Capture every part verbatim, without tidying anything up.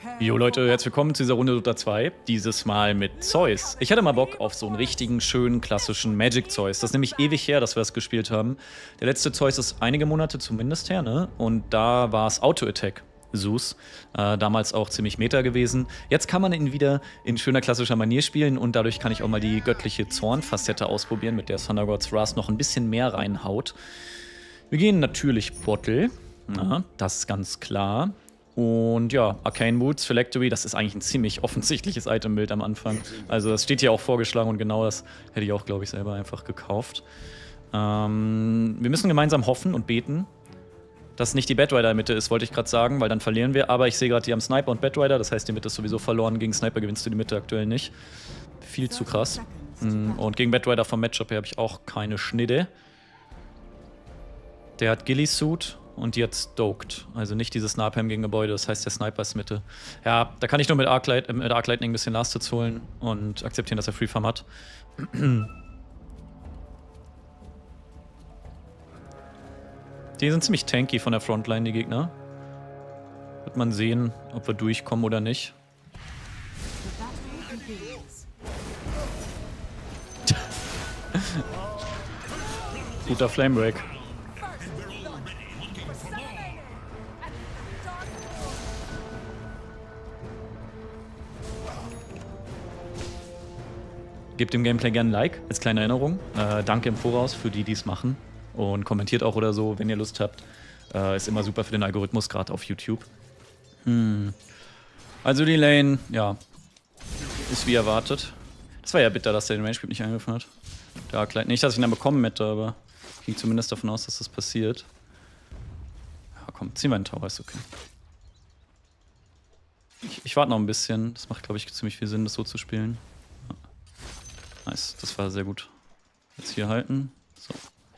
Jo Leute, herzlich willkommen zu dieser Runde Dota zwei. Dieses Mal mit Zeus. Ich hatte mal Bock auf so einen richtigen, schönen, klassischen Magic Zeus. Das ist nämlich ewig her, dass wir das gespielt haben. Der letzte Zeus ist einige Monate zumindest her, ne? Und da war es Auto-Attack. Zeus. Äh, damals auch ziemlich meta gewesen. Jetzt kann man ihn wieder in schöner klassischer Manier spielen und dadurch kann ich auch mal die göttliche Zorn-Facette ausprobieren, mit der Thunder God's Wrath noch ein bisschen mehr reinhaut. Wir gehen natürlich Bottle. Ja, das ist ganz klar. Und ja, Arcane Boots, Phylactery, das ist eigentlich ein ziemlich offensichtliches Itembild am Anfang. Also das steht hier auch vorgeschlagen und genau das hätte ich auch, glaube ich, selber einfach gekauft. Ähm, wir müssen gemeinsam hoffen und beten, dass nicht die Batrider in der Mitte ist, wollte ich gerade sagen, weil dann verlieren wir. Aber ich sehe gerade, die haben Sniper und Batrider, das heißt, die Mitte ist sowieso verloren. Gegen Sniper gewinnst du die Mitte aktuell nicht. Viel zu krass. Und gegen Batrider vom Matchup her habe ich auch keine Schnitte. Der hat Ghillie Suit und die hat Stoked. Also nicht dieses Napalm gegen Gebäude, das heißt, der Sniper ist Mitte. Ja, da kann ich nur mit Arc, Light, äh, mit Arc Lightning ein bisschen Last Hits holen und akzeptieren, dass er Free Farm hat. Die sind ziemlich tanky von der Frontline, die Gegner. Wird man sehen, ob wir durchkommen oder nicht. Guter Flame Break. Gebt dem Gameplay gerne ein Like, als kleine Erinnerung. Äh, danke im Voraus für die, die es machen. Und kommentiert auch oder so, wenn ihr Lust habt. Äh, ist immer super für den Algorithmus, gerade auf YouTube. Hm. Also die Lane, ja, ist wie erwartet. Das war ja bitter, dass der den Range-Creep nicht angegriffen hat. Der Arc Light. Nicht, dass ich ihn dann bekommen hätte, aber ich ging zumindest davon aus, dass das passiert. Ja, komm, ziehen wir einen Tower, ist okay. Ich, ich warte noch ein bisschen. Das macht, glaube ich, ziemlich viel Sinn, das so zu spielen. Nice, das war sehr gut. Jetzt hier halten. So.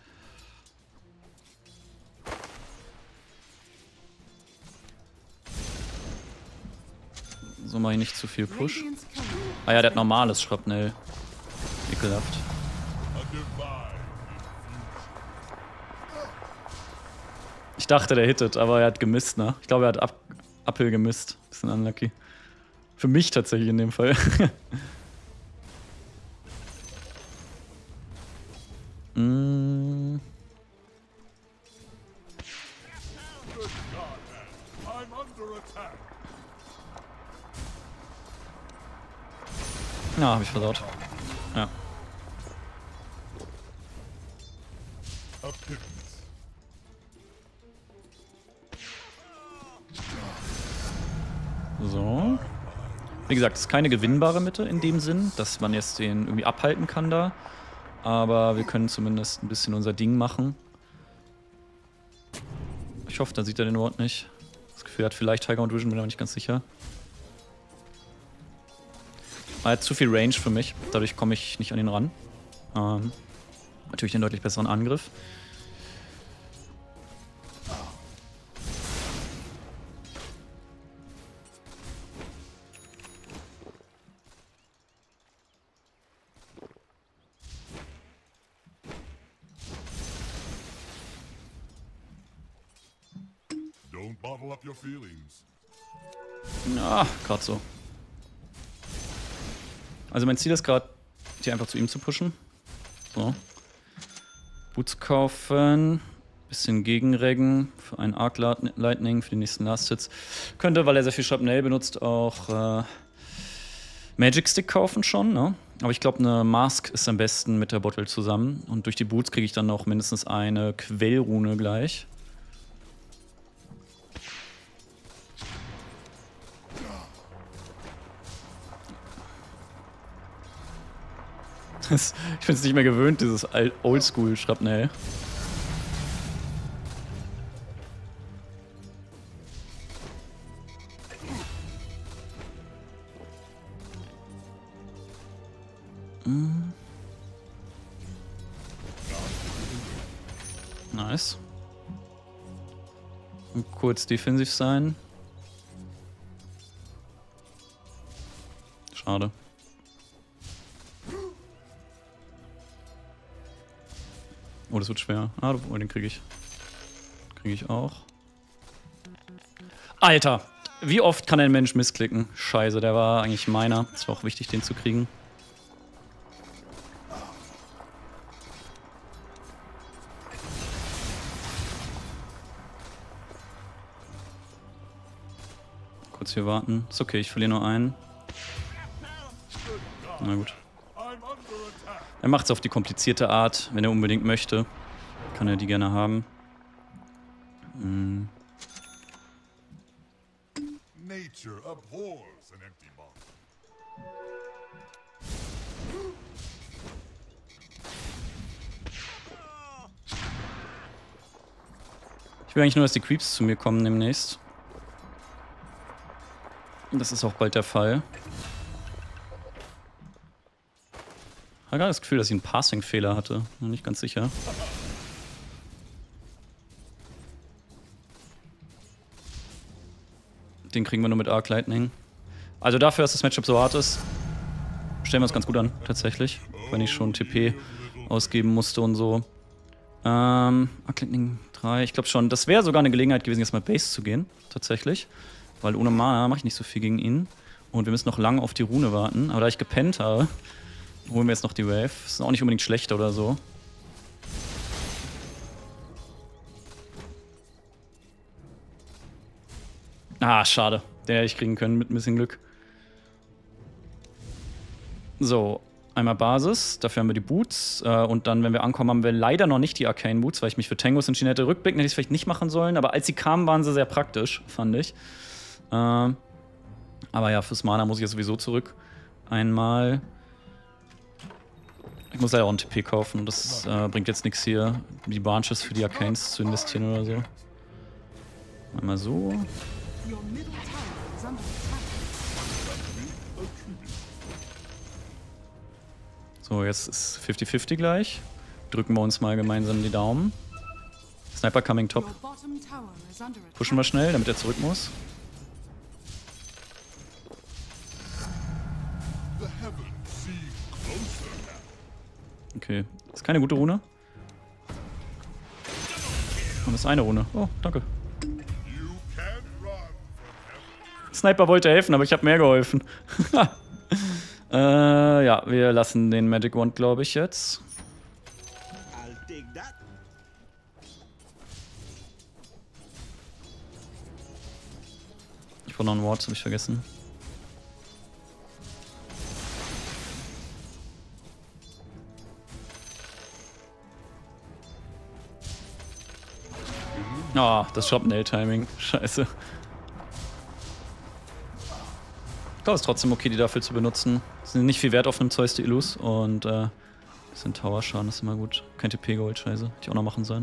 So mache ich nicht zu viel Push. Ah ja, der hat normales Schrapnell. Ekelhaft. Ich dachte, der hittet, aber er hat gemisst, ne? Ich glaube, er hat Up Uphill gemisst. Bisschen unlucky. Für mich tatsächlich in dem Fall. mm. Ja, hab ich versaut. Ja. So. Wie gesagt, es ist keine gewinnbare Mitte in dem Sinn, dass man jetzt den irgendwie abhalten kann da. Aber wir können zumindest ein bisschen unser Ding machen. Ich hoffe, da sieht er den Wort nicht. Das Gefühl, er hat vielleicht Tiger und Vision, bin aber nicht ganz sicher. Er hat zu viel Range für mich, dadurch komme ich nicht an ihn ran. Ähm, natürlich den deutlich besseren Angriff. Don't bottle up your feelings. Ja, gerade so. Also mein Ziel ist gerade, hier einfach zu ihm zu pushen. So. Boots kaufen. Bisschen gegenreggen für einen Arc Lightning für die nächsten Last Hits. Könnte, weil er sehr viel Shrapnel benutzt, auch äh, Magic Stick kaufen schon, ne? Aber ich glaube, eine Mask ist am besten mit der Bottle zusammen. Und durch die Boots kriege ich dann noch mindestens eine Quellrune gleich. Ich bin es nicht mehr gewöhnt, dieses Oldschool-Schrapnell. Mm. Nice. Und kurz defensiv sein. Schade. Oh, das wird schwer. Ah, oh, den kriege ich. Kriege ich auch. Alter! Wie oft kann ein Mensch missklicken? Scheiße, der war eigentlich meiner. Es war auch wichtig, den zu kriegen. Kurz hier warten. Ist okay, ich verliere nur einen. Na gut. Er macht es auf die komplizierte Art, wenn er unbedingt möchte. Kann er die gerne haben. Hm. Nature abhors an empty box. Ich will eigentlich nur, dass die Creeps zu mir kommen demnächst. Das ist auch bald der Fall. Ich habe gerade das Gefühl, dass ich einen Passing-Fehler hatte. Noch nicht ganz sicher. Den kriegen wir nur mit Arc Lightning. Also dafür, dass das Matchup so hart ist, stellen wir es ganz gut an, tatsächlich. Wenn ich schon T P ausgeben musste und so. Ähm, Arc Lightning drei, ich glaube schon. Das wäre sogar eine Gelegenheit gewesen, jetzt mal Base zu gehen, tatsächlich. Weil ohne Mana mache ich nicht so viel gegen ihn. Und wir müssen noch lange auf die Rune warten. Aber da ich gepennt habe, holen wir jetzt noch die Wave. Ist auch nicht unbedingt schlecht oder so. Ah, schade. Den hätte ich kriegen können mit ein bisschen Glück. So, einmal Basis. Dafür haben wir die Boots. Äh, und dann, wenn wir ankommen, haben wir leider noch nicht die Arcane Boots, weil ich mich für Tangos entschieden hätte. Rückblicken hätte ich es vielleicht nicht machen sollen. Aber als sie kamen, waren sie sehr praktisch, fand ich. Äh, aber ja, fürs Mana muss ich ja sowieso zurück. Einmal. Ich muss leider auch einen T P kaufen. Das äh, bringt jetzt nichts hier, die Branches für die Arcanes zu investieren oder so. Einmal so. So, jetzt ist fifty fifty gleich. Drücken wir uns mal gemeinsam die Daumen. Sniper coming top. Pushen wir schnell, damit er zurück muss. Okay, das ist keine gute Rune. Und das ist eine Rune. Oh, danke. Sniper wollte helfen, aber ich habe mehr geholfen. äh, ja, wir lassen den Magic Wand, glaube ich, jetzt. Ich brauche noch einen Ward, habe ich vergessen. Ah, oh, das Shrapnel-Timing. Scheiße. Ich glaube, es ist trotzdem okay, die dafür zu benutzen. Sind nicht viel wert auf einem Zeus de Illus und äh, bisschen Tower-Schaden ist immer gut. Kein T P-Gold, scheiße. Hätte ich auch noch machen sollen.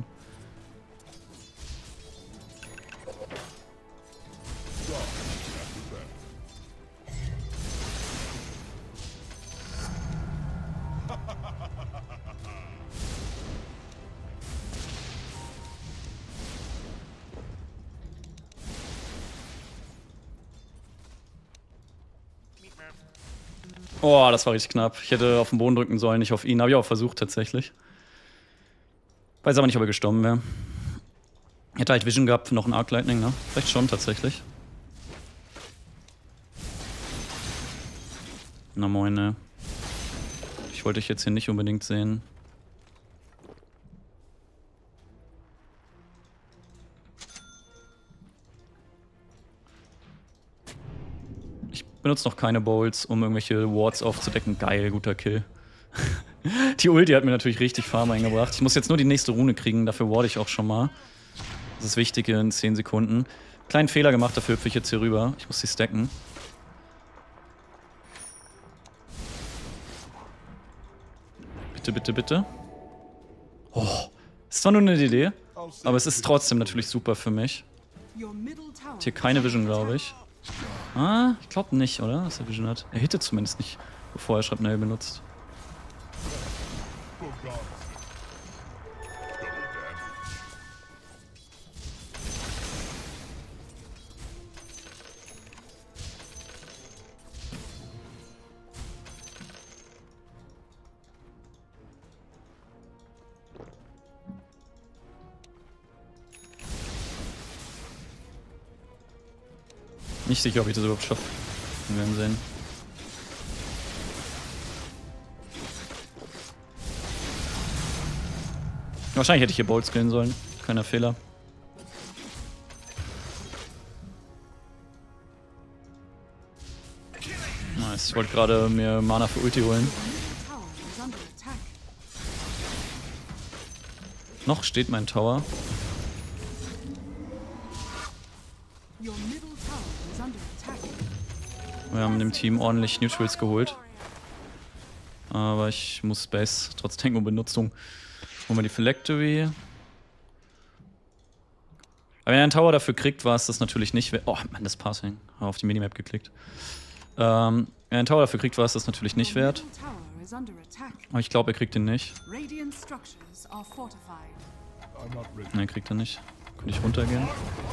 Oh, das war richtig knapp. Ich hätte auf den Boden drücken sollen, nicht auf ihn. Habe ich auch versucht, tatsächlich. Weiß aber nicht, ob er gestorben wäre. Hätte halt Vision gehabt für noch einen Arc Lightning, ne? Vielleicht schon, tatsächlich. Na moine. Ich wollte dich jetzt hier nicht unbedingt sehen. Benutzt noch keine Bowls, um irgendwelche Wards aufzudecken. Geil, guter Kill. Die Ulti hat mir natürlich richtig Farm eingebracht. Ich muss jetzt nur die nächste Rune kriegen, dafür ward ich auch schon mal. Das ist wichtig in zehn Sekunden. Kleinen Fehler gemacht, dafür hüpfe ich jetzt hier rüber. Ich muss sie stacken. Bitte, bitte, bitte. Oh, ist zwar nur eine Idee, aber es ist trotzdem natürlich super für mich. Hat hier keine Vision, glaube ich. Ah, ich glaube nicht, oder? Dass er Vision hat. Er hittet zumindest nicht, bevor er Shrapnel benutzt. Nicht sicher, ob ich das überhaupt schaffe. Wir werden sehen. Wahrscheinlich hätte ich hier Bolt skillen sollen. Keiner Fehler. Nice. Ich wollte gerade mir Mana für Ulti holen. Noch steht mein Tower. Wir haben dem Team ordentlich Neutrals geholt. Aber ich muss Space trotz Tango-Benutzung. Holen wir die Phylactery. Aber wenn er einen Tower dafür kriegt, war es das natürlich nicht wert. Oh Mann, das Passing. Habe auf die Minimap geklickt. Ähm, wenn er einen Tower dafür kriegt, war es das natürlich nicht wert. Aber ich glaube, er kriegt den nicht. Nein, kriegt er nicht. Könnte ich runtergehen.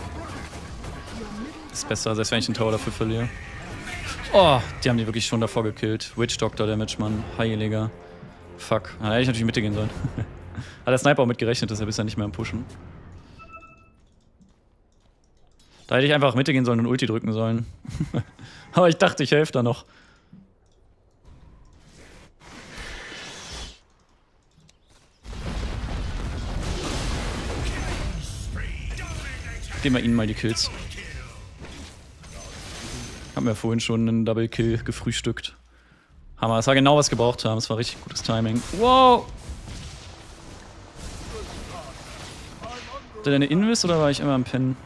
Ist besser, selbst wenn ich den Tower dafür verliere. Oh, die haben die wirklich schon davor gekillt. Witch Doctor Damage, Mann. Heiliger. Fuck. Da hätte ich natürlich Mitte gehen sollen. Hat der Sniper auch mitgerechnet, dass er bisher nicht mehr am Pushen. Da hätte ich einfach Mitte gehen sollen und Ulti drücken sollen. Aber ich dachte, ich helfe da noch. Geben wir ihnen mal die Kills. Haben wir vorhin schon einen Double Kill gefrühstückt. Hammer, das war genau, was wir gebraucht haben. Das war richtig gutes Timing. Wow! Hat der eine Invis oder war ich immer am Pennen?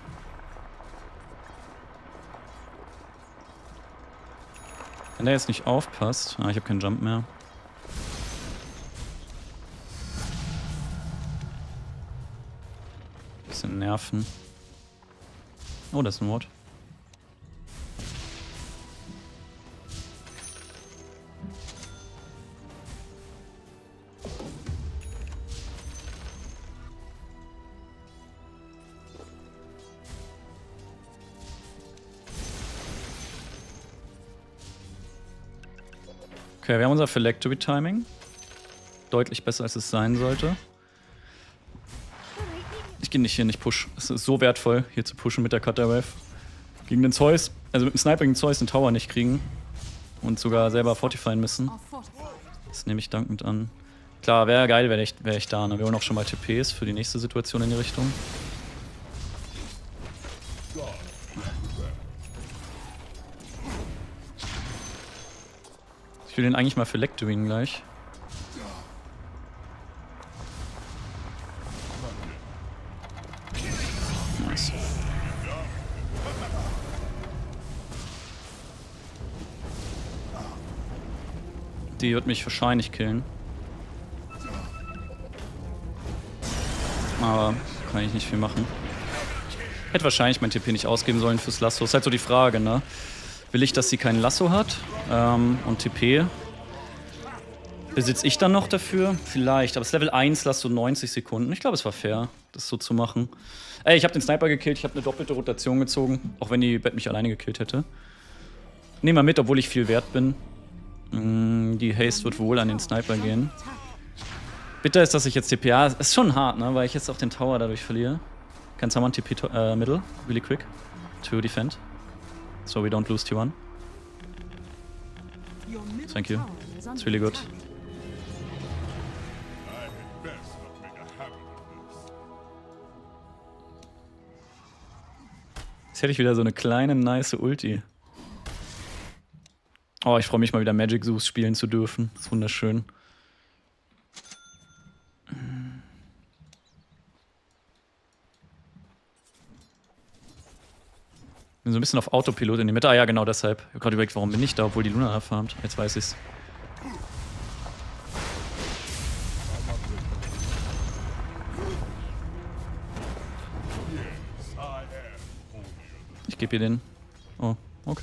Wenn der jetzt nicht aufpasst. Ah, ich habe keinen Jump mehr. Bisschen nerven. Oh, das ist ein Ward. Okay, wir haben unser Phylactery Timing. Deutlich besser, als es sein sollte. Ich gehe nicht hier nicht push. Es ist so wertvoll, hier zu pushen mit der Cutter Wave. Gegen den Zeus, also mit dem Sniper gegen Zeus den Tower nicht kriegen. Und sogar selber fortifieren müssen. Das nehme ich dankend an. Klar, wäre geil, wäre ich, wär ich da. Ne? Wir holen auch schon mal T Ps für die nächste Situation in die Richtung. Ich will den eigentlich mal Phylacteryen gleich. Nice. Die wird mich wahrscheinlich killen. Aber kann ich nicht viel machen. Hätte wahrscheinlich mein T P nicht ausgeben sollen fürs Lasso. Ist halt so die Frage, ne? Will ich, dass sie kein Lasso hat? Ähm, und T P. Besitze ich dann noch dafür? Vielleicht. Aber das Level eins Lasso neunzig Sekunden. Ich glaube, es war fair, das so zu machen. Ey, ich habe den Sniper gekillt. Ich habe eine doppelte Rotation gezogen. Auch wenn die Bett mich alleine gekillt hätte. Nehmen wir mit, obwohl ich viel wert bin. Die Haste wird wohl an den Sniper gehen. Bitter ist, dass ich jetzt T P... Ja, ist schon hart, ne? Weil ich jetzt auch den Tower dadurch verliere. Can someone T P uh, middle? Really quick. To defend. So we don't lose T one. Thank you. It's really good. Jetzt hätte ich wieder so eine kleine, nice Ulti. Oh, ich freue mich mal wieder Magic Zeus spielen zu dürfen. Das ist wunderschön. Bin so ein bisschen auf Autopilot in die Mitte. Ah ja, genau deshalb. Ich habe gerade überlegt, warum bin ich da, obwohl die Luna da farmt. Jetzt weiß ich's. Ich gebe ihr den. Oh, okay.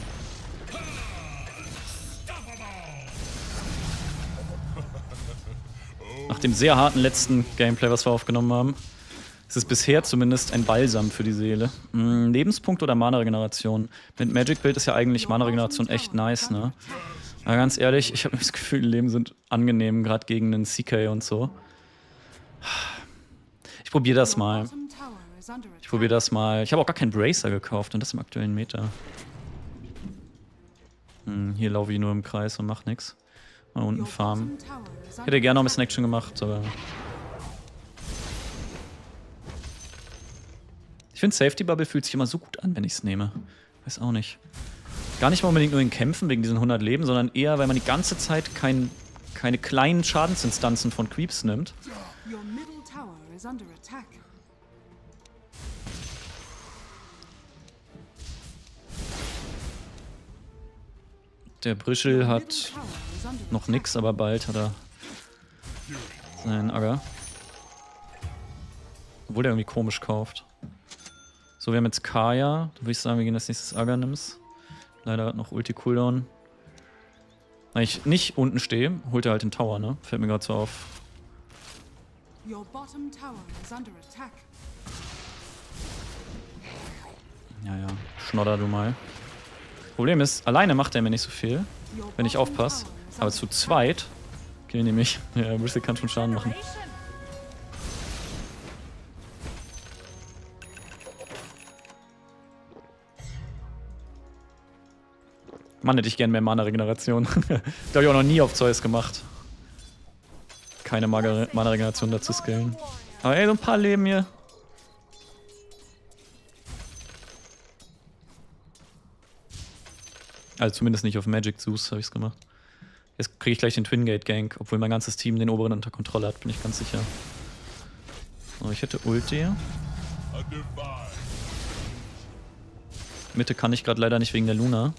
Nach dem sehr harten letzten Gameplay, was wir aufgenommen haben, ist es bisher zumindest ein Balsam für die Seele. Hm, Lebenspunkt oder Mana-Regeneration? Mit Magic-Build ist ja eigentlich Mana-Regeneration echt nice, ne? Aber ganz ehrlich, ich habe das Gefühl, Leben sind angenehm, gerade gegen einen C K und so. Ich probiere das mal. Ich probiere das mal. Ich habe auch gar keinen Bracer gekauft und das im aktuellen Meta. Hm, hier laufe ich nur im Kreis und mach nix. Mal unten farmen. Ich hätte gerne noch ein bisschen Action gemacht, aber... Ich finde, Safety Bubble fühlt sich immer so gut an, wenn ich es nehme. Weiß auch nicht. Gar nicht mal unbedingt nur in Kämpfen wegen diesen hundert Leben, sondern eher, weil man die ganze Zeit kein, keine kleinen Schadensinstanzen von Creeps nimmt. Der Brischel hat noch nix, aber bald hat er seinen Agger. Obwohl der irgendwie komisch kauft. So, wir haben jetzt Kaya. Da würde ich sagen, wir gehen als nächstes Agger nimmst. Leider hat noch Ulti-Cooldown. Wenn ich nicht unten stehe, holt er halt den Tower, ne? Fällt mir gerade so auf. Ja, ja. Schnodder du mal. Problem ist, alleine macht er mir nicht so viel, wenn ich aufpasse. Aber zu zweit killen die mich. Ja, Bristol kann schon Schaden machen. Mann, hätte ich gern mehr Mana-Regeneration. Da habe ich auch noch nie auf Zeus gemacht. Keine Mana-Regeneration dazu skillen. Aber ey, so ein paar Leben hier. Also zumindest nicht auf Magic Zeus habe ich es gemacht. Jetzt kriege ich gleich den Twin Gate Gank, obwohl mein ganzes Team den oberen unter Kontrolle hat, bin ich ganz sicher. So, ich hätte Ulti. Mitte kann ich gerade leider nicht wegen der Luna.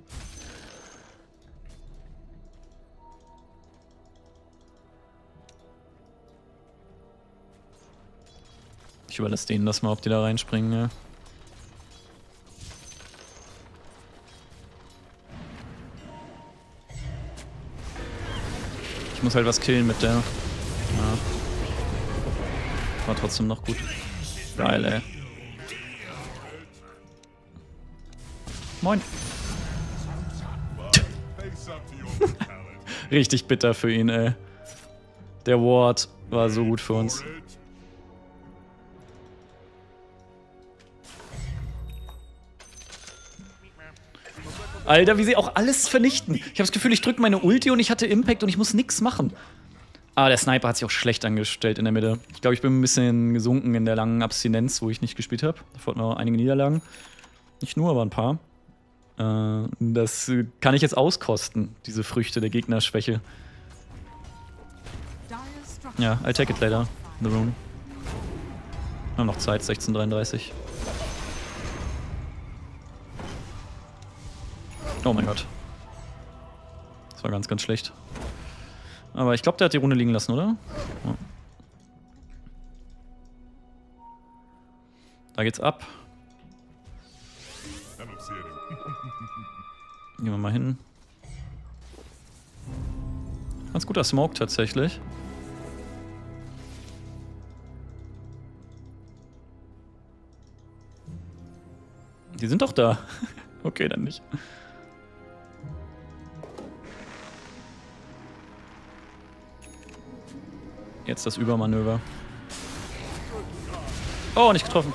Ich überlasse denen das mal, ob die da reinspringen, ja. Ich muss halt was killen mit der. Ja. War trotzdem noch gut. Geil, ey. Moin. Richtig bitter für ihn, ey. Der Ward war so gut für uns. Alter, wie sie auch alles vernichten. Ich habe das Gefühl, ich drücke meine Ulti und ich hatte Impact und ich muss nichts machen. Aber der Sniper hat sich auch schlecht angestellt in der Mitte. Ich glaube, ich bin ein bisschen gesunken in der langen Abstinenz, wo ich nicht gespielt habe. Davor hatten wir einige Niederlagen. Nicht nur, aber ein paar. Äh, das kann ich jetzt auskosten, diese Früchte der Gegnerschwäche. Ja, I'll take it later. The Rune. Wir haben noch Zeit, sechzehn Uhr dreiunddreißig. Oh mein Gott. Das war ganz, ganz schlecht. Aber ich glaube, der hat die Runde liegen lassen, oder? Ja. Da geht's ab. Gehen wir mal hin. Ganz guter Smoke tatsächlich. Die sind doch da. Okay, dann nicht. Jetzt das Übermanöver. Oh, nicht getroffen.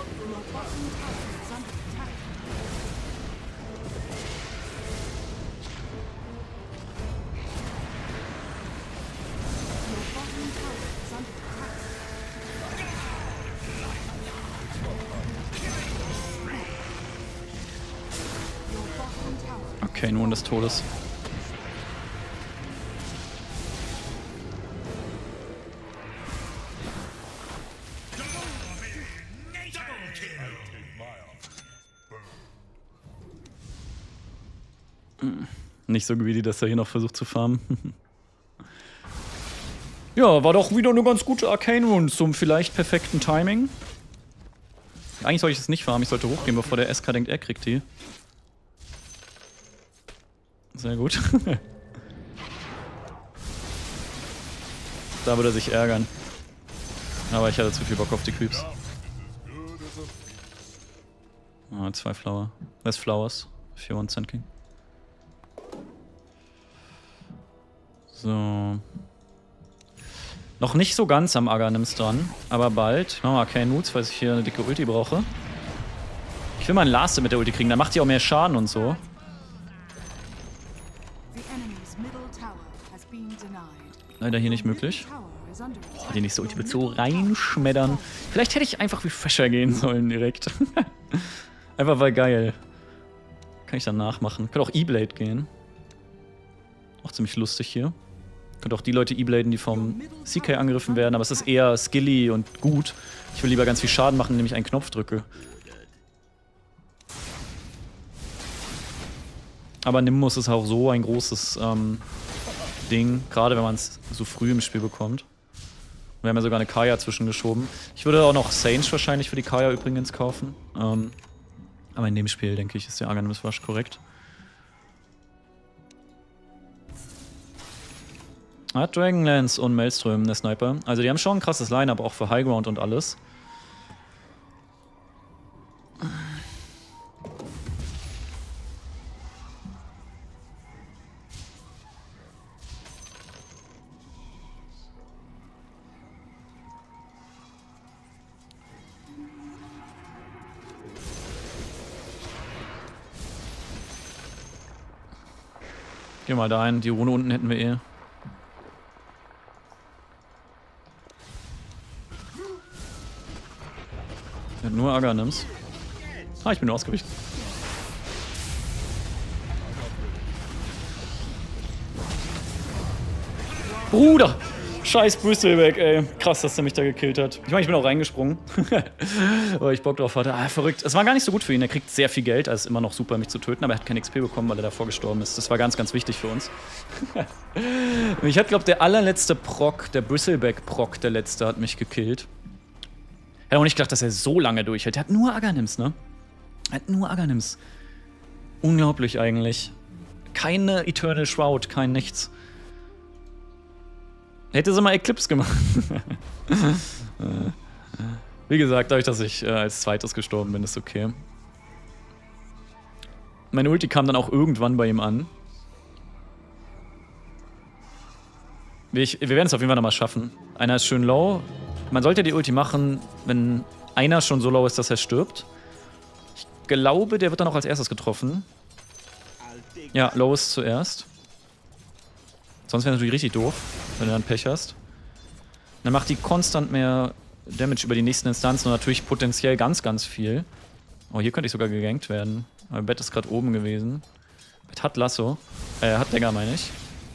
Okay, nun des Todes. Nicht so greedy, dass er hier noch versucht zu farmen. Ja, war doch wieder eine ganz gute Arcane Rune zum vielleicht perfekten Timing. Eigentlich sollte ich es nicht farmen, ich sollte hochgehen, bevor der S K denkt, er kriegt die. Sehr gut. Da würde er sich ärgern. Aber ich hatte zu viel Bock auf die Creeps. Ah, zwei Flower. Less Flowers. vier One Sand King. So. Noch nicht so ganz am Aghanims dran, aber bald. Ich mach mal Arcane Moods, falls ich hier eine dicke Ulti brauche. Ich will mal einen Last mit der Ulti kriegen, dann macht die auch mehr Schaden und so. Leider hier nicht möglich. Oh, die nächste Ulti wird so reinschmettern. Vielleicht hätte ich einfach wie Fresher gehen sollen direkt. Einfach weil geil. Kann ich dann nachmachen. Könnte auch E-Blade gehen. Auch ziemlich lustig hier. Könnte auch die Leute E-Bladen, die vom C K angegriffen werden, aber es ist eher skilly und gut. Ich will lieber ganz viel Schaden machen, indem ich einen Knopf drücke. Aber Nimbus ist auch so ein großes ähm, Ding, gerade wenn man es so früh im Spiel bekommt. Wir haben ja sogar eine Kaya zwischengeschoben. Ich würde auch noch Sage wahrscheinlich für die Kaya übrigens kaufen. Ähm, aber in dem Spiel, denke ich, ist der Aghanims Rush korrekt. Hat Dragonlance und Maelstrom, der Sniper. Also die haben schon ein krasses Line-Up, auch für Highground und alles. Geh mal da ein, die Rune unten hätten wir eh. Er hat nur Aghanims. Ah, ich bin nur ausgewichen. Bruder! Scheiß Bristleback, ey. Krass, dass der mich da gekillt hat. Ich meine, ich bin auch reingesprungen. Weil ich Bock drauf hatte. Ah, verrückt. Es war gar nicht so gut für ihn. Er kriegt sehr viel Geld. Also ist immer noch super, mich zu töten. Aber er hat kein X P bekommen, weil er davor gestorben ist. Das war ganz, ganz wichtig für uns. Ich hatte, glaube ich, der allerletzte Proc, der Bristleback-Proc, der letzte, hat mich gekillt. Ich hätte auch nicht gedacht, dass er so lange durchhält. Der hat nur Aghanims, ne? Er hat nur Aghanims. Unglaublich eigentlich. Keine Eternal Shroud, kein nichts. Hätte sie mal Eclipse gemacht. Wie gesagt, dadurch, dass ich äh, als zweites gestorben bin, ist okay. Meine Ulti kam dann auch irgendwann bei ihm an. Ich, wir werden es auf jeden Fall nochmal schaffen. Einer ist schön low. Man sollte die Ulti machen, wenn einer schon so low ist, dass er stirbt. Ich glaube, der wird dann auch als erstes getroffen. Ja, low ist zuerst. Sonst wäre natürlich richtig doof, wenn du dann Pech hast. Dann macht die konstant mehr Damage über die nächsten Instanzen und natürlich potenziell ganz, ganz viel. Oh, hier könnte ich sogar gegankt werden. Aber Bett ist gerade oben gewesen. Bett hat Lasso. Äh, hat Dagger, meine ich.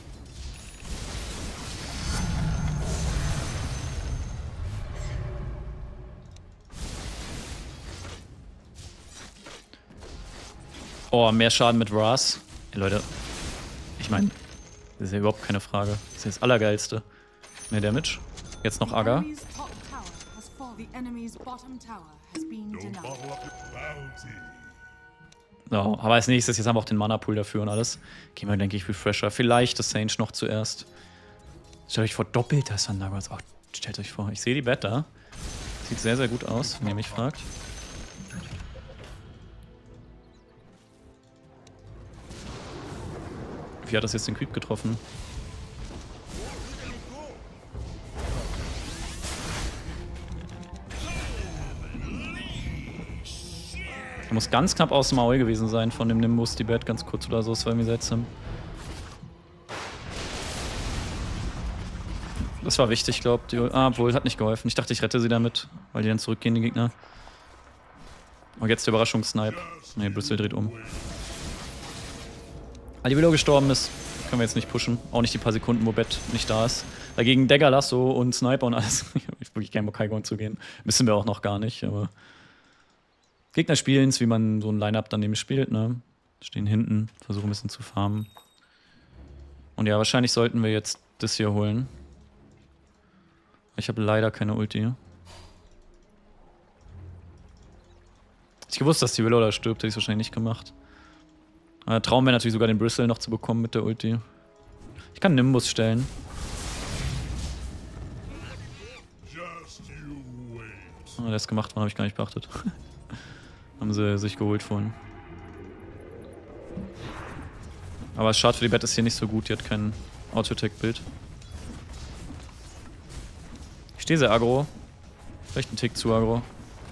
Oh, mehr Schaden mit Ras. Ey, Leute, ich meine, das ist ja überhaupt keine Frage. Das ist das Allergeilste. Mehr Damage. Jetzt noch Aga. So, aber als nächstes, jetzt haben wir auch den Mana-Pool dafür und alles. Gehen wir, denke ich, Refresher. Vielleicht das Sage noch zuerst. Stellt euch vor, doppelter Thunderbolts. Oh, stellt euch vor. Ich sehe die Bett da. Sieht sehr, sehr gut aus, wenn ihr mich fragt. Wie hat das jetzt den Creep getroffen? Er muss ganz knapp aus dem Maul gewesen sein von dem Nimbus, die Bett ganz kurz oder so, das war irgendwie seltsam. Das war wichtig, glaubt ihr. Ah, obwohl, hat nicht geholfen. Ich dachte, ich rette sie damit, weil die dann zurückgehen, die Gegner. Und jetzt der Überraschungssnipe. Ne, Bristle dreht um. Weil die Willow gestorben ist, können wir jetzt nicht pushen. Auch nicht die paar Sekunden, wo Bett nicht da ist. Dagegen Dagger, Lasso und Sniper und alles. Ich hab wirklich keinen Bock, Highground zu gehen. Wissen wir auch noch gar nicht, aber... Gegner spielen es, wie man so ein Line-Up daneben spielt, ne? Stehen hinten, versuchen ein bisschen zu farmen. Und ja, wahrscheinlich sollten wir jetzt das hier holen. Ich habe leider keine Ulti. Ich gewusst, dass die Willow da stirbt, hätte ich es wahrscheinlich nicht gemacht. Aber Traum wäre natürlich sogar den Bristle noch zu bekommen mit der Ulti. Ich kann Nimbus stellen. Oh, der ist gemacht worden, habe ich gar nicht beachtet. Haben sie sich geholt vorhin. Aber das Schad für die Bett ist hier nicht so gut, die hat kein Auto-Attack-Bild. stehe sehr aggro. Vielleicht ein Tick zu aggro.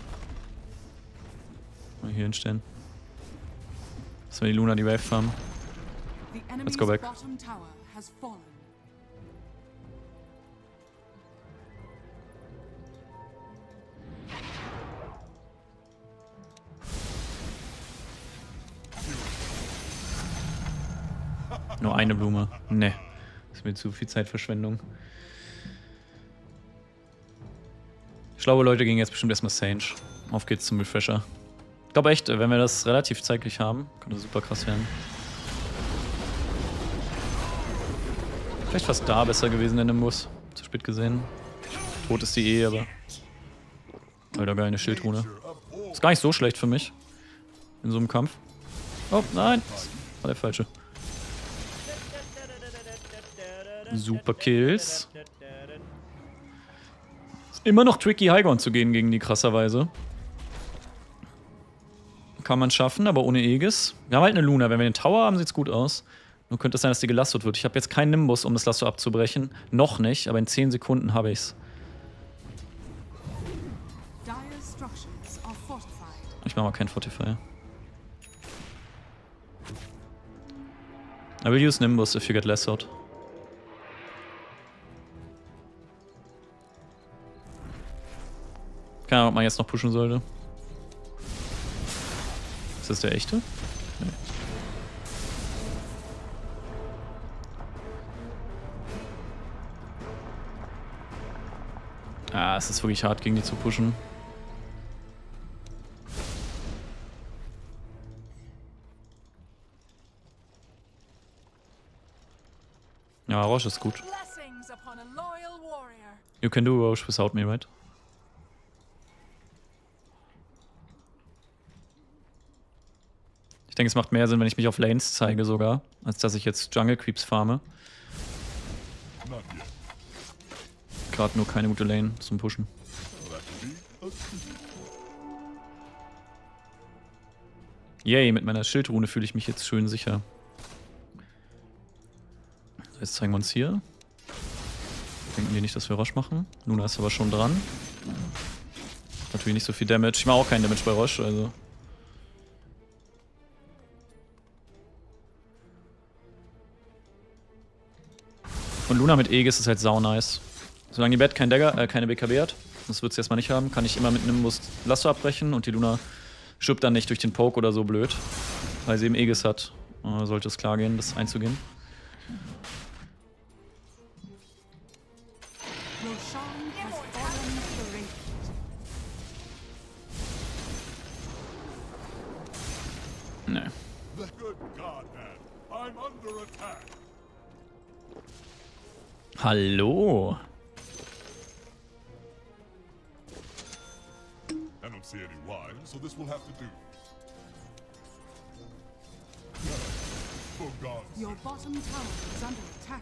Mal hier hinstellen. Dass wir die Luna die Wave farmen. Let's go back. Nur eine Blume. Ne. Das ist mir zu viel Zeitverschwendung. Schlaue Leute gehen jetzt bestimmt erstmal Sage. Auf geht's zum Refresher. Ich glaube echt, wenn wir das relativ zeitlich haben, kann das super krass werden. Vielleicht fast da besser gewesen, der Nimbus. Zu spät gesehen. Tot ist die eh, aber... Alter, geil, eine Schildrune. Ist gar nicht so schlecht für mich. In so einem Kampf. Oh, nein! Das war der falsche. Super Kills. Ist immer noch tricky, Highground zu gehen gegen die, krasserweise. Kann man schaffen, aber ohne Aegis. Wir haben halt eine Luna. Wenn wir den Tower haben, sieht's gut aus. Nur könnte es sein, dass die gelastet wird. Ich habe jetzt keinen Nimbus, um das Lasso abzubrechen. Noch nicht, aber in zehn Sekunden habe ich's. Ich mache mal keinen Fortifier. I will use Nimbus if you get lassoed. Keine Ahnung, ob man jetzt noch pushen sollte. Ist das der echte? Nee. Ah, es ist wirklich hart, gegen die zu pushen. Ja, Roche ist gut. You can do Roche without me, right? Ich denke, es macht mehr Sinn, wenn ich mich auf Lanes zeige sogar, als dass ich jetzt Jungle Creeps farme. Gerade nur keine gute Lane zum Pushen. Yay, mit meiner Schildrune fühle ich mich jetzt schön sicher. Jetzt zeigen wir uns hier. Denken die nicht, dass wir Roche machen. Luna ist aber schon dran. Natürlich nicht so viel Damage. Ich mache auch keinen Damage bei Roche, also. Und Luna mit Aegis ist halt sau nice. Solange die Bett kein Dagger, äh, keine B K B hat, das wird sie erstmal nicht haben, kann ich immer mit einem Nimbus Lasso abbrechen und die Luna stirbt dann nicht durch den Poke oder so blöd. Weil sie eben Aegis hat. Äh, sollte es klar gehen, das einzugehen. Nee. Hallo. I don't see any why, so this will have to do. For God's Your bottom tower is under attack.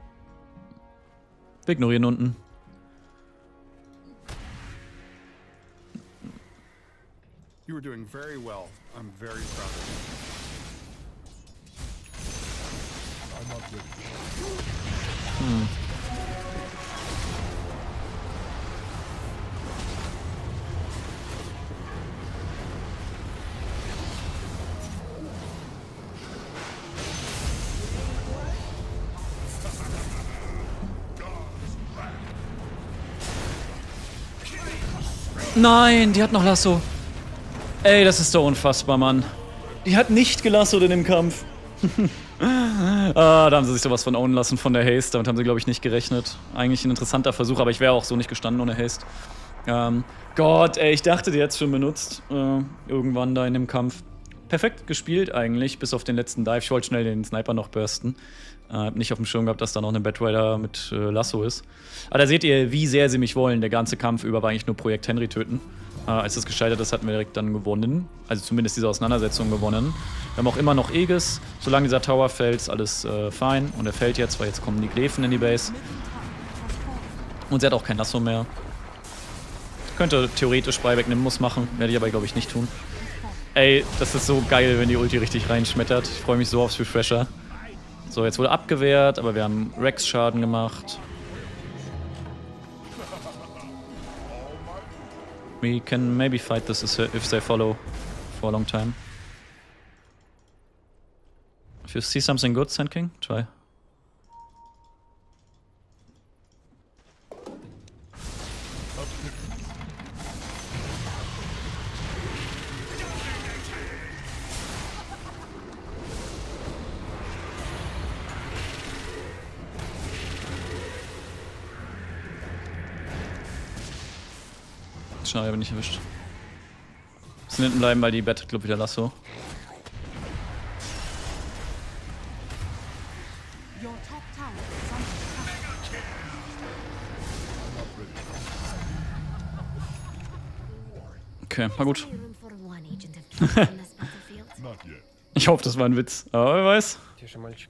Wir ignorieren unten. You were doing very well. I'm very proud of you. I'm not ready. Hm. Nein, die hat noch Lasso. Ey, das ist doch unfassbar, Mann. Die hat nicht gelassot in dem Kampf. Ah, da haben sie sich sowas von ownen lassen von der Haste. Damit haben sie, glaube ich, nicht gerechnet. Eigentlich ein interessanter Versuch, aber ich wäre auch so nicht gestanden ohne Haste. Ähm, Gott, ey, ich dachte, die hätte es schon benutzt. Äh, irgendwann da in dem Kampf. Perfekt gespielt eigentlich, bis auf den letzten Dive. Ich wollte schnell den Sniper noch bursten. Äh, hab nicht auf dem Schirm gehabt, dass da noch eine Batrider mit äh, Lasso ist. Aber da seht ihr, wie sehr sie mich wollen. Der ganze Kampf über war eigentlich nur Projekt Henry töten. Äh, als das gescheitert ist, hatten wir direkt dann gewonnen. Also zumindest diese Auseinandersetzung gewonnen. Wir haben auch immer noch Aegis. Solange dieser Tower fällt, ist alles äh, fein. Und er fällt jetzt, weil jetzt kommen die Gräfen in die Base. Und sie hat auch kein Lasso mehr. Könnte theoretisch Buyback Nimbus machen. Werde ich aber, glaube ich, nicht tun. Ey, das ist so geil, wenn die Ulti richtig reinschmettert. Ich freue mich so aufs Refresher. So, jetzt wurde abgewehrt, aber wir haben Rex-Schaden gemacht. We can maybe fight this if they follow for a long time. If you see something good, Sand King, try. Schade, aber nicht erwischt. Müssen hinten bleiben, weil die bettet, glaube ich, wieder Lasso. Your top tower is under attack. Okay, war gut. Room for one agent of truth on this battlefield. Not yet. Ich hoffe, das war ein Witz. Aber wer weiß. Тише, мальчик.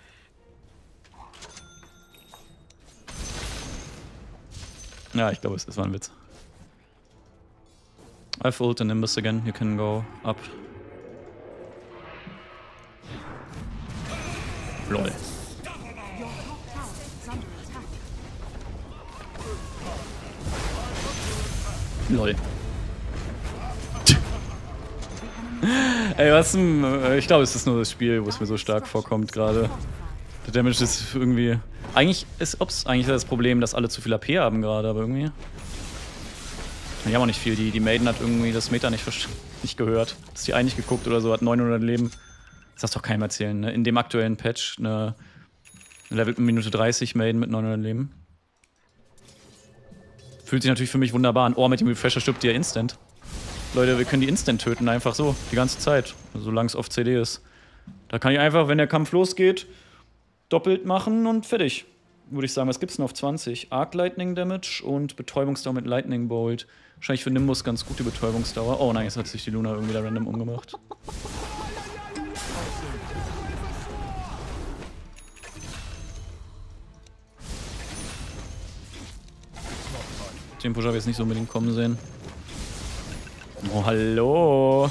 Ja, ich glaube, es, es war ein Witz. I've ult the Nimbus again. You can go up. Lol. Your top tower is under attack. Lol. Ey, was ein, äh, ich glaube, es ist nur das Spiel, wo es mir so stark vorkommt gerade. Der Damage ist irgendwie... Eigentlich ist, ups, eigentlich ist das Problem, dass alle zu viel A P haben gerade, aber irgendwie... Die haben auch nicht viel. Die, die Maiden hat irgendwie das Meta nicht, nicht gehört. Ist die eigentlich geguckt oder so, hat neunhundert Leben. Das darfst doch keinem erzählen, ne? In dem aktuellen Patch eine, eine Level Minute dreißig Maiden mit neunhundert Leben. Fühlt sich natürlich für mich wunderbar an. Oh, mit dem Refresher stirbt die ja instant. Leute, wir können die instant töten, einfach so. Die ganze Zeit. Solange es auf C D ist. Da kann ich einfach, wenn der Kampf losgeht, doppelt machen und fertig. Würde ich sagen, was gibt's denn auf zwanzig? Arc Lightning Damage und Betäubungsdauer mit Lightning Bolt. Wahrscheinlich für Nimbus ganz gut die Betäubungsdauer. Oh nein, jetzt hat sich die Luna irgendwie da random umgemacht. Den Push habe ich jetzt nicht so unbedingt kommen sehen. Oh, hallo.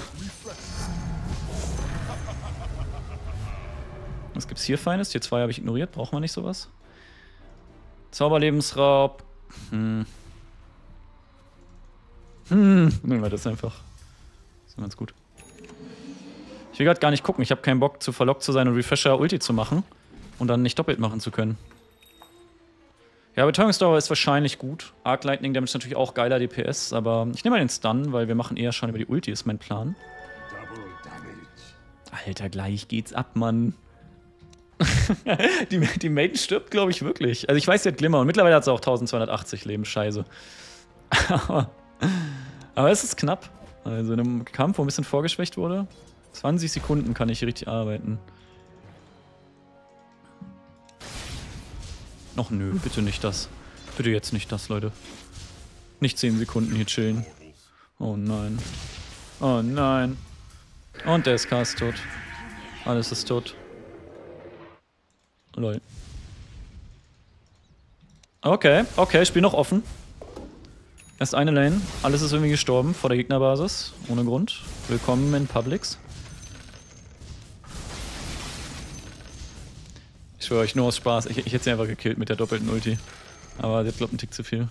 Was gibt's hier Feines? Tier zwei habe ich ignoriert. Brauchen wir nicht sowas? Zauberlebensraub. Hm. Hm. Nehmen wir das einfach. Das ist ganz gut. Ich will gerade gar nicht gucken. Ich habe keinen Bock, zu verlockt zu sein und Refresher Ulti zu machen. Und dann nicht doppelt machen zu können. Ja, Betäubungsdauer ist wahrscheinlich gut. Arc Lightning Damage ist natürlich auch geiler D P S. Aber ich nehme mal den Stun, weil wir machen eher schon über die Ulti, ist mein Plan. Alter, gleich geht's ab, Mann. die, die Maiden stirbt, glaube ich, wirklich. Also ich weiß, sie hat Glimmer und mittlerweile hat sie auch zwölfhundertachtzig Leben. Scheiße. aber, aber es ist knapp. Also in einem Kampf, wo ein bisschen vorgeschwächt wurde. zwanzig Sekunden kann ich hier richtig arbeiten. Noch nö, bitte nicht das. Bitte jetzt nicht das, Leute. Nicht zehn Sekunden hier chillen. Oh nein. Oh nein. Und der S K ist tot. Alles ist tot. Lol. Okay, okay, Spiel noch offen. Erst eine Lane. Alles ist irgendwie gestorben vor der Gegnerbasis. Ohne Grund. Willkommen in Publix. Ich schwöre euch, nur aus Spaß. Ich, ich hätte sie einfach gekillt mit der doppelten Ulti. Aber der glaubt einen Tick zu viel.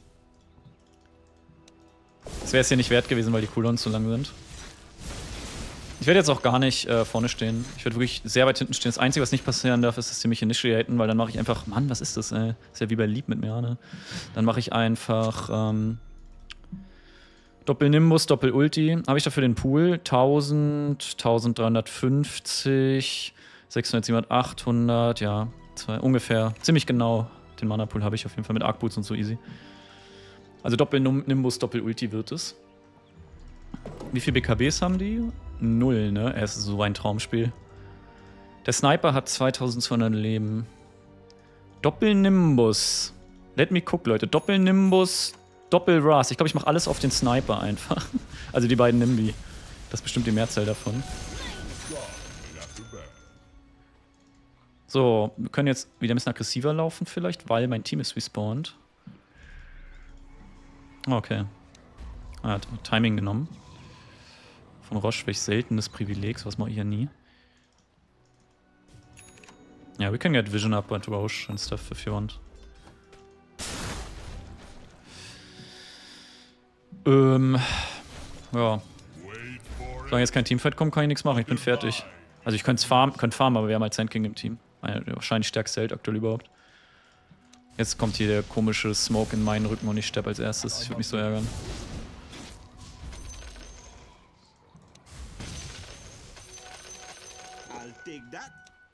Das wäre es hier nicht wert gewesen, weil die Cooldowns zu lang sind. Ich werde jetzt auch gar nicht äh, vorne stehen. Ich werde wirklich sehr weit hinten stehen. Das Einzige, was nicht passieren darf, ist, dass sie mich initiaten, weil dann mache ich einfach... Mann, was ist das, ey? Ist ja wie bei Lieb mit mir, ne? Dann mache ich einfach... Ähm, Doppel-Nimbus, Doppel-Ulti. Habe ich dafür den Pool? tausend, eintausenddreihundertfünfzig, sechshundert, siebenhundert, achthundert, ja. Zwei, ungefähr. Ziemlich genau. Den Mana-Pool habe ich auf jeden Fall mit Arc-Boots und so easy. Also Doppel-Nimbus, Doppel-Ulti wird es. Wie viele B K Bs haben die? Null, ne? Es ist so ein Traumspiel. Der Sniper hat zweitausendzweihundert Leben. Doppel-Nimbus. Let me cook, Leute. Doppel-Nimbus, Doppel-Ras. Ich glaube, ich mache alles auf den Sniper einfach. Also die beiden Nimbi. Das ist bestimmt die Mehrzahl davon. So, wir können jetzt wieder ein bisschen aggressiver laufen vielleicht, weil mein Team ist respawned. Okay. Er hat Timing genommen. Von Roche, welch seltenes Privileg, sowas mache ich ja nie. Ja, we can get vision up at Roche and stuff if you want. Ähm, ja. Solange jetzt kein Teamfight kommt, kann ich nichts machen. Ich bin fertig. Also ich könnte farmen, könnt farmen, aber wir haben halt Sand King im Team. Der wahrscheinlich stärkste Held aktuell überhaupt. Jetzt kommt hier der komische Smoke in meinen Rücken und ich sterbe als erstes. Ich würde mich so ärgern. I'll take that.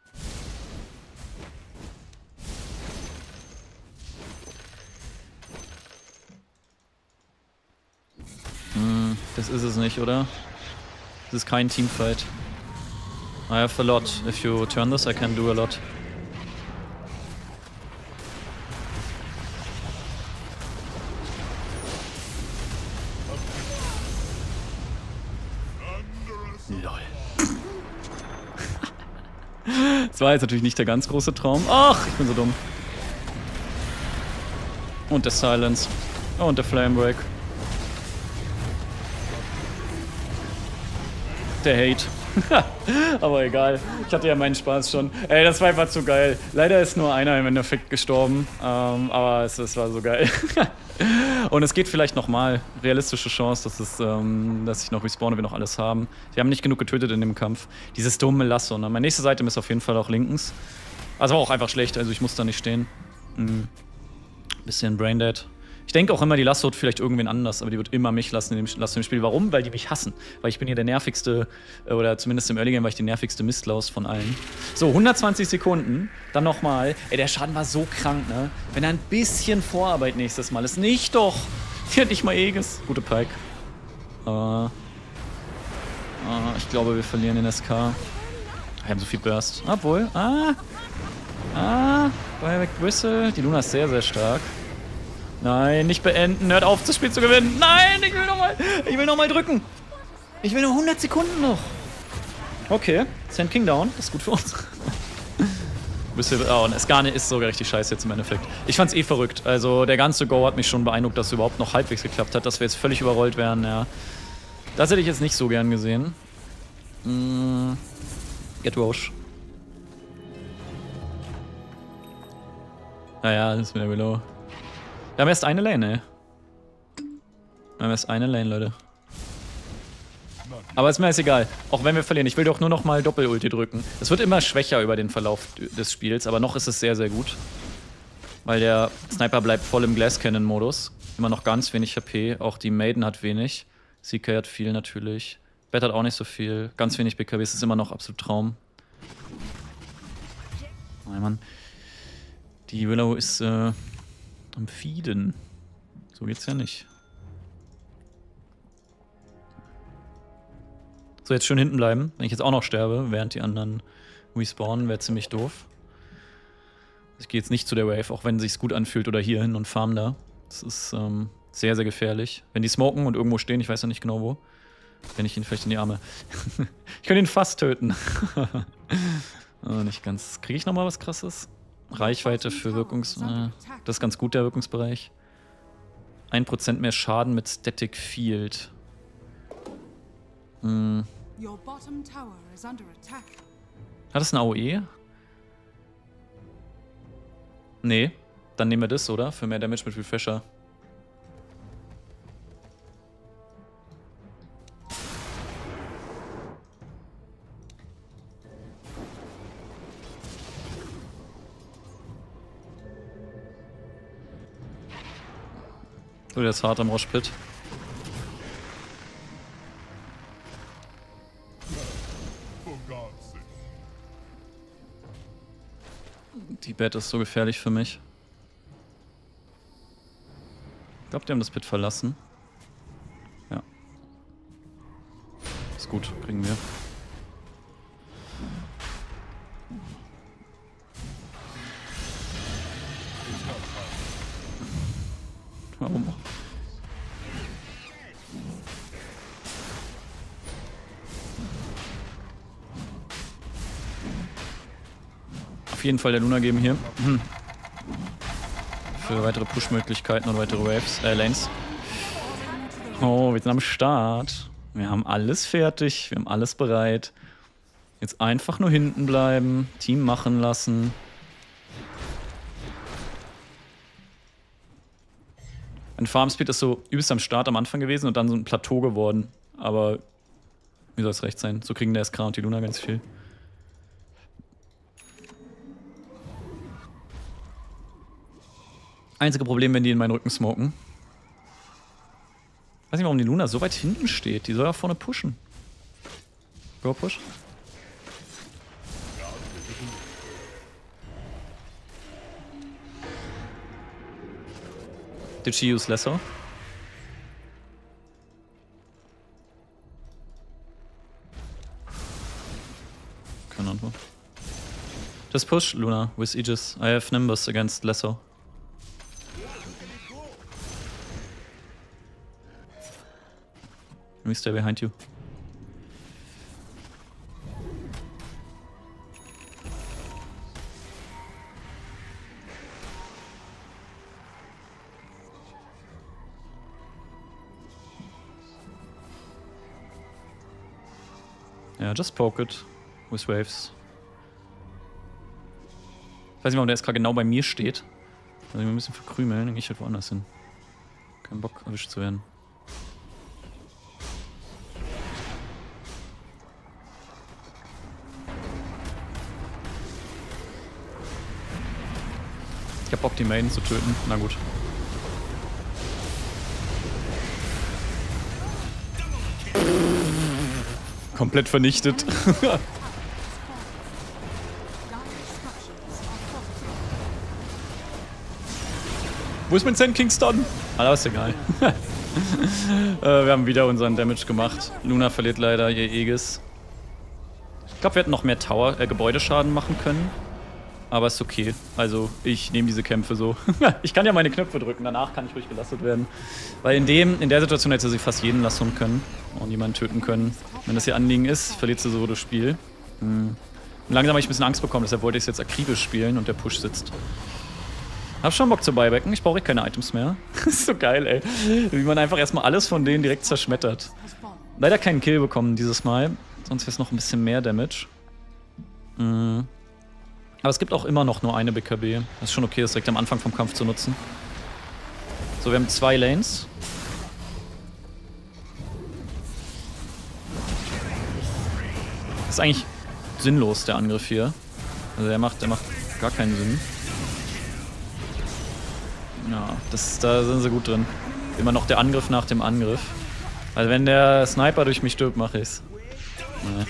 Hm, das ist es nicht, oder? Das ist kein Teamfight. I have a lot. If you turn this, I can do a lot. Lol. Das war jetzt natürlich nicht der ganz große Traum. Ach, ich bin so dumm. Und der Silence. Und der Flame Break. Der Hate. Aber egal. Ich hatte ja meinen Spaß schon. Ey, das war einfach zu geil. Leider ist nur einer im Endeffekt gestorben. Ähm, aber es, es war so geil. Und es geht vielleicht nochmal. Realistische Chance, dass, es, ähm, dass ich noch respawne, wir noch alles haben. Wir haben nicht genug getötet in dem Kampf. Dieses dumme Lasso. Ne? Meine nächste Seite ist auf jeden Fall auch links. Also auch einfach schlecht. Also ich muss da nicht stehen. Mhm. Bisschen Braindead. Ich denke auch immer, die Lasso wird vielleicht irgendwen anders, aber die wird immer mich lassen in dem, lassen im Spiel. Warum? Weil die mich hassen. Weil ich bin hier der nervigste, oder zumindest im Early Game war ich die nervigste Mistlaus von allen. So, hundertzwanzig Sekunden, dann nochmal. Ey, der Schaden war so krank, ne? Wenn er ein bisschen Vorarbeit nächstes Mal ist. Nicht doch! Die hat nicht mal Aegis. Gute Pike. Äh, äh, ich glaube, wir verlieren den S K. Wir haben so viel Burst. Obwohl, ah, ah, bei Whistle. Die Luna ist sehr, sehr stark. Nein, nicht beenden. Hört auf, das Spiel zu gewinnen. Nein, ich will nochmal. Ich will nochmal drücken. Ich will nur hundert Sekunden noch. Okay, Sand King down. Das ist gut für uns. Oh, und Escane ist sogar richtig scheiße jetzt im Endeffekt. Ich fand's eh verrückt. Also der ganze Go hat mich schon beeindruckt, dass es überhaupt noch halbwegs geklappt hat, dass wir jetzt völlig überrollt werden. Ja. Das hätte ich jetzt nicht so gern gesehen. Mm. Get Roche. Naja, das ist mit der Willow. Wir haben erst eine Lane, ey. Wir haben erst eine Lane, Leute. Aber ist mir jetzt egal. Auch wenn wir verlieren. Ich will doch nur noch mal Doppel-Ulti drücken. Es wird immer schwächer über den Verlauf des Spiels, aber noch ist es sehr, sehr gut. Weil der Sniper bleibt voll im Glass-Cannon-Modus. Immer noch ganz wenig H P. Auch die Maiden hat wenig. C K hat viel natürlich. Bett hat auch nicht so viel. Ganz wenig B K B. Es ist immer noch absolut Traum. Nein, Mann. Die Willow ist, äh... am Feeden. So geht's ja nicht. So, jetzt schön hinten bleiben. Wenn ich jetzt auch noch sterbe, während die anderen respawnen, wäre ziemlich doof. Ich gehe jetzt nicht zu der Wave, auch wenn es sich gut anfühlt, oder hier hin und farm da. Das ist ähm, sehr, sehr gefährlich. Wenn die smoken und irgendwo stehen, ich weiß ja nicht genau wo, renne ich ihn vielleicht in die Arme. Ich könnte ihn fast töten. Oh, nicht ganz. Kriege ich nochmal was Krasses? Reichweite für Wirkungs... Äh, das ist ganz gut, der Wirkungsbereich. ein Prozent mehr Schaden mit Static Field. Hm. Hat das eine A O E? Nee. Dann nehmen wir das, oder? Für mehr Damage mit Refresher. So, der ist hart am Roshpit. Die Bett ist so gefährlich für mich. Ich glaube, die haben das Pit verlassen. Ja. Ist gut, kriegen wir. Warum auch? Auf jeden Fall der Luna geben hier. Hm. Für weitere Push-Möglichkeiten und weitere Waves, äh, Lanes. Oh, wir sind am Start. Wir haben alles fertig, wir haben alles bereit. Jetzt einfach nur hinten bleiben, Team machen lassen. Mein Farmspeed ist so übelst am Start am Anfang gewesen und dann so ein Plateau geworden. Aber mir soll es recht sein. So kriegen der S K und die Luna ganz viel. Einzige Problem, wenn die in meinen Rücken smoken. Weiß nicht, warum die Luna so weit hinten steht. Die soll ja vorne pushen. Go push. Did she use lesser? Keine Antwort. Just push, Luna, with Aegis. I have Nimbus against lesser. Let me stay behind you. Ja, just poke it with waves. Ich weiß nicht, warum der S K genau bei mir steht. Also ich mich ein bisschen verkrümeln, dann gehe ich halt woanders hin. Kein Bock, erwischt zu werden. Ich hab Bock, die Maiden zu töten. Na gut. Komplett vernichtet. Wo ist mein Sand King Stun? Ah, das ist egal. äh, wir haben wieder unseren Damage gemacht. Luna verliert leider ihr Aegis. Ich glaube, wir hätten noch mehr Tower, äh, Gebäudeschaden machen können. Aber ist okay. Also, ich nehme diese Kämpfe so. Ich kann ja meine Knöpfe drücken, danach kann ich ruhig gelastet werden. Weil in dem, in der Situation hätte sie fast jeden lassen können und jemanden töten können. Wenn das ihr Anliegen ist, verliert sie so das Spiel. Hm. Langsam habe ich ein bisschen Angst bekommen, deshalb wollte ich es jetzt akribisch spielen und der Push sitzt. Hab schon Bock zu buybacken, ich brauche keine Items mehr. Das ist so geil, ey. Wie man einfach erstmal alles von denen direkt zerschmettert. Leider keinen Kill bekommen dieses Mal, sonst wäre es noch ein bisschen mehr Damage. Hm. Aber es gibt auch immer noch nur eine B K B. Das ist schon okay, das direkt am Anfang vom Kampf zu nutzen. So, wir haben zwei Lanes. Das ist eigentlich sinnlos, der Angriff hier. Also der macht, der macht gar keinen Sinn. Ja, das, da sind sie gut drin. Immer noch der Angriff nach dem Angriff. Also wenn der Sniper durch mich stirbt, mache ich's. Nee.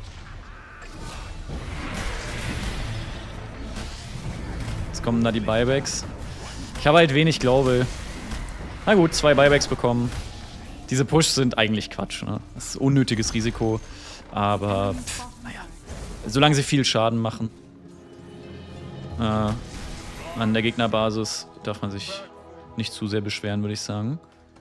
Jetzt kommen da die Buybacks. Ich habe halt wenig Glaube. Na gut, zwei Buybacks bekommen. Diese Pushs sind eigentlich Quatsch, ne? Das ist unnötiges Risiko. Aber, pff, naja. Solange sie viel Schaden machen. Äh, an der Gegnerbasis darf man sich nicht zu sehr beschweren, würde ich sagen.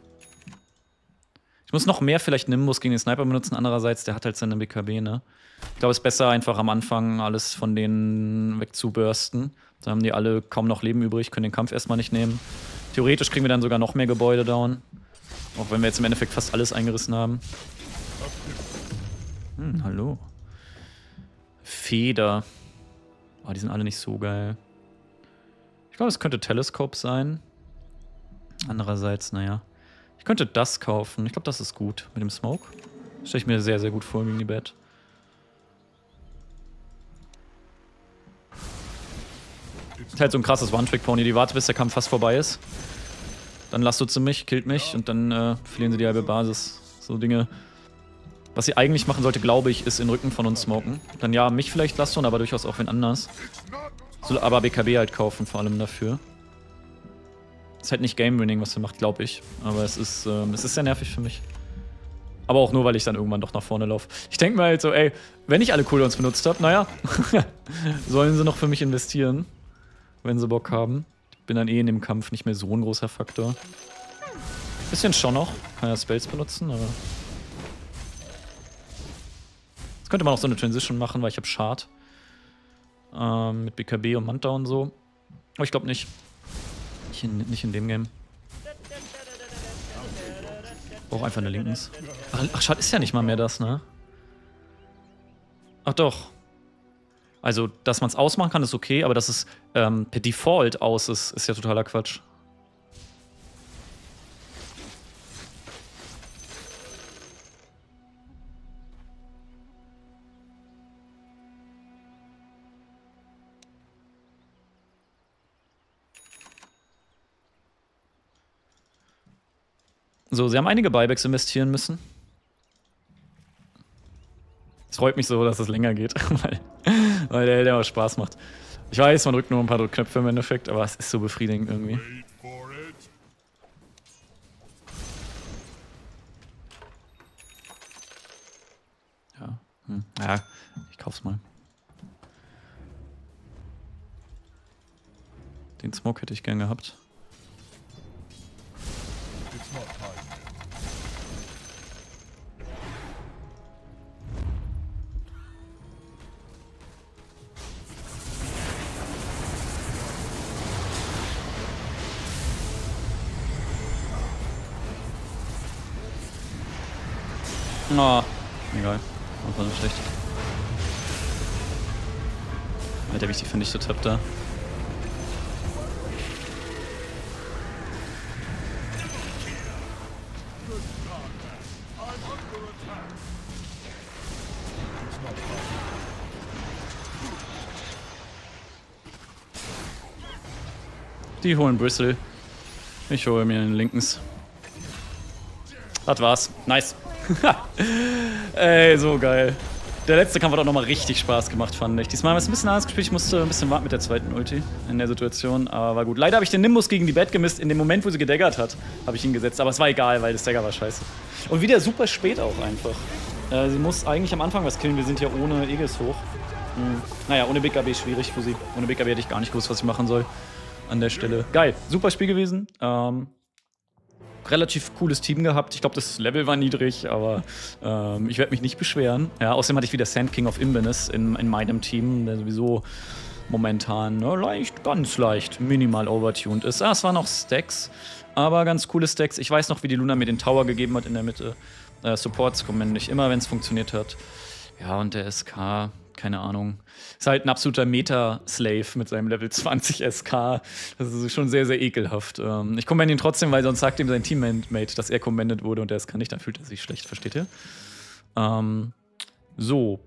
Ich muss noch mehr vielleicht Nimbus gegen den Sniper benutzen. Andererseits, der hat halt seine B K B, ne? Ich glaube, es ist besser, einfach am Anfang alles von denen wegzubursten. Dann haben die alle kaum noch Leben übrig, können den Kampf erstmal nicht nehmen. Theoretisch kriegen wir dann sogar noch mehr Gebäude down. Auch wenn wir jetzt im Endeffekt fast alles eingerissen haben. Hm, hallo. Feder. Oh, die sind alle nicht so geil. Ich glaube, es könnte Telescope sein. Andererseits, naja. Ich könnte das kaufen. Ich glaube, das ist gut mit dem Smoke. Das stelle ich mir sehr, sehr gut vor gegen die Bad. Ist halt so ein krasses One-Trick-Pony. Die wartet, bis der Kampf fast vorbei ist. Dann lasst sie mich, killt mich und dann äh, verlieren sie die halbe Basis. So Dinge. Was sie eigentlich machen sollte, glaube ich, ist in den Rücken von uns smoken. Dann ja, mich vielleicht lassen, aber durchaus auch wen anders. So, aber B K B halt kaufen, vor allem dafür. Ist halt nicht Game-Winning, was sie macht, glaube ich. Aber es ist, ähm, es ist sehr nervig für mich. Aber auch nur, weil ich dann irgendwann doch nach vorne laufe. Ich denke mir halt so, ey, wenn ich alle Cooldowns benutzt habe, naja, sollen sie noch für mich investieren, wenn sie Bock haben. Ich bin dann eh in dem Kampf nicht mehr so ein großer Faktor. Bisschen schon noch, kann ja Spells benutzen, aber... Jetzt könnte man auch so eine Transition machen, weil ich habe Shard. Ähm, mit B K B und Manta und so. Aber ich glaube nicht. Nicht in, nicht in dem Game. Brauche einfach eine Linkens. Ach, ach, Shard ist ja nicht mal mehr das, ne? Ach doch. Also, dass man es ausmachen kann, ist okay, aber dass es ähm, per Default aus ist, ist ja totaler Quatsch. So, sie haben einige Buybacks investieren müssen. Es freut mich so, dass es länger geht, weil, weil der, der auch Spaß macht. Ich weiß, man drückt nur ein paar Knöpfe im Endeffekt, aber es ist so befriedigend irgendwie. Wait for it. Ja, hm. ja, ich kauf's mal. Den Smoke hätte ich gern gehabt. It's not time yet. Oh, egal. Einfach nur schlecht. Alter, wie ich die vernichtet hab da. Die holen Bristle. Ich hole mir den Linkens. Das war's. Nice. Ey, so geil. Der letzte Kampf hat auch nochmal richtig Spaß gemacht, fand ich. Diesmal haben wir es ein bisschen anders gespielt. Ich musste ein bisschen warten mit der zweiten Ulti in der Situation, aber war gut. Leider habe ich den Nimbus gegen die Bad gemisst. In dem Moment, wo sie gedaggert hat, habe ich ihn gesetzt. Aber es war egal, weil das Dagger war scheiße. Und wieder super spät auch einfach. Äh, sie muss eigentlich am Anfang was killen. Wir sind ja ohne Aegis hoch. Hm. Naja, ohne B K B schwierig für sie. Ohne B K B hätte ich gar nicht gewusst, was ich machen soll. An der Stelle. Geil. Super Spiel gewesen. Ähm, relativ cooles Team gehabt. Ich glaube, das Level war niedrig, aber ähm, ich werde mich nicht beschweren. Ja, außerdem hatte ich wieder Sand King of Inverness in, in meinem Team, der sowieso momentan ne, leicht, ganz leicht, minimal overtuned ist. Ah, es waren noch Stacks, aber ganz coole Stacks. Ich weiß noch, wie die Luna mir den Tower gegeben hat in der Mitte. Äh, Supports kommen nicht immer, wenn es funktioniert hat. Ja, und der S K, keine Ahnung. Ist halt ein absoluter Meta-Slave mit seinem Level zwanzig S K. Das ist schon sehr, sehr ekelhaft. Ähm, ich commend ihn trotzdem, weil sonst sagt ihm sein Teammate, dass er commendet wurde und der S K nicht, dann fühlt er sich schlecht, versteht ihr? Ähm, so.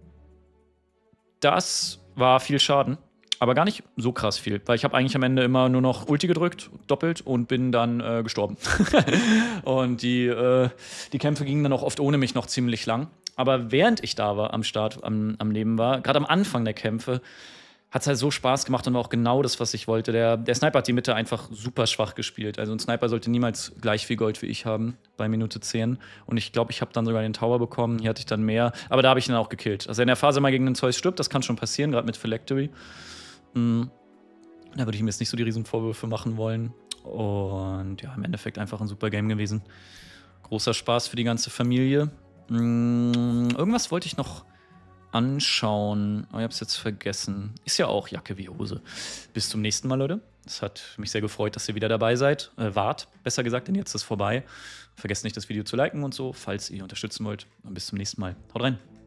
Das war viel Schaden. Aber gar nicht so krass viel, weil ich habe eigentlich am Ende immer nur noch Ulti gedrückt, doppelt, und bin dann äh, gestorben. Und die, äh, die Kämpfe gingen dann auch oft ohne mich noch ziemlich lang. Aber während ich da war, am Start, am, am Leben war, gerade am Anfang der Kämpfe, hat es halt so Spaß gemacht und war auch genau das, was ich wollte. Der, der Sniper hat die Mitte einfach super schwach gespielt. Also ein Sniper sollte niemals gleich viel Gold wie ich haben bei Minute zehn. Und ich glaube, ich habe dann sogar den Tower bekommen. Hier hatte ich dann mehr. Aber da habe ich ihn auch gekillt. Also in der Phase mal gegen den Zeus stirbt, das kann schon passieren, gerade mit Phylactery. Mhm. Da würde ich mir jetzt nicht so die riesen Vorwürfe machen wollen. Und ja, im Endeffekt einfach ein super Game gewesen. Großer Spaß für die ganze Familie. Mhm. Irgendwas wollte ich noch anschauen, aber ich habe es jetzt vergessen. Ist ja auch Jacke wie Hose. Bis zum nächsten Mal, Leute. Es hat mich sehr gefreut, dass ihr wieder dabei seid. Äh, wart, besser gesagt, denn jetzt ist vorbei. Vergesst nicht, das Video zu liken und so, falls ihr unterstützen wollt. Und bis zum nächsten Mal. Haut rein.